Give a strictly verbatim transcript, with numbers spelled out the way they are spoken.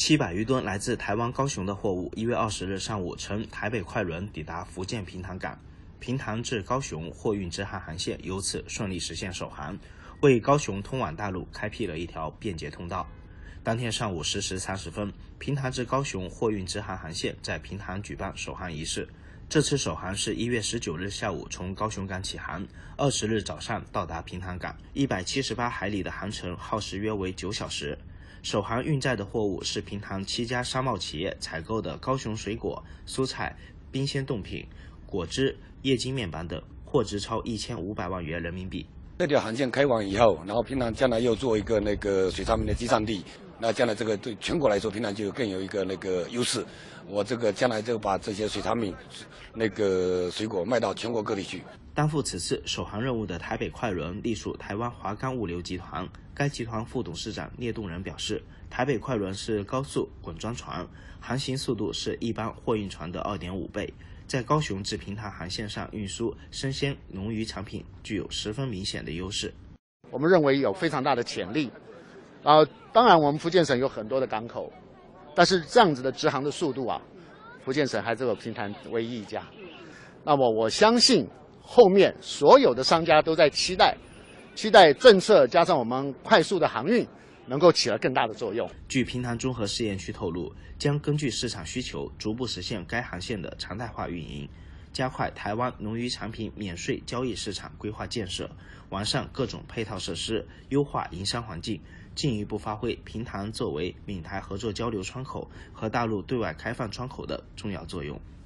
七百余吨来自台湾高雄的货物，一月二十日上午乘台北快轮抵达福建平潭港，平潭至高雄货运直航航线由此顺利实现首航，为高雄通往大陆开辟了一条便捷通道。当天上午十时三十分，平潭至高雄货运直航航线在平潭举办首航仪式。这次首航是一月十九日下午从高雄港起航，二十日早上到达平潭港，一百七十八海里的航程耗时约为九小时。首航运载的货物是平潭七家商贸企业采购的高雄水果、蔬菜、冰鲜冻品、果汁、液晶面板等，货值超一千五百万元人民币。 这条航线开往以后，然后平潭将来又做一个那个水产品的集散地，那将来这个对全国来说，平潭就更有一个那个优势。我这个将来就把这些水产品、那个水果卖到全国各地去。 担负此次首航任务的台北快轮隶属台湾华钢物流集团，该集团副董事长聂栋仁表示，台北快轮是高速滚装船，航行速度是一般货运船的 二点五倍，在高雄至平潭航线上运输生鲜农渔产品具有十分明显的优势。 我们认为有非常大的潜力。呃，当然我们福建省有很多的港口，但是这样子的直航的速度啊，福建省还只有平潭唯一一家。那么我相信后面所有的商家都在期待，期待政策加上我们快速的航运能够起了更大的作用。 据平潭综合试验区透露，将根据市场需求逐步实现该航线的常态化运营，加快台湾农渔产品免税交易市场规划建设，完善各种配套设施，优化营商环境，进一步发挥平潭作为闽台合作交流窗口和大陆对外开放窗口的重要作用。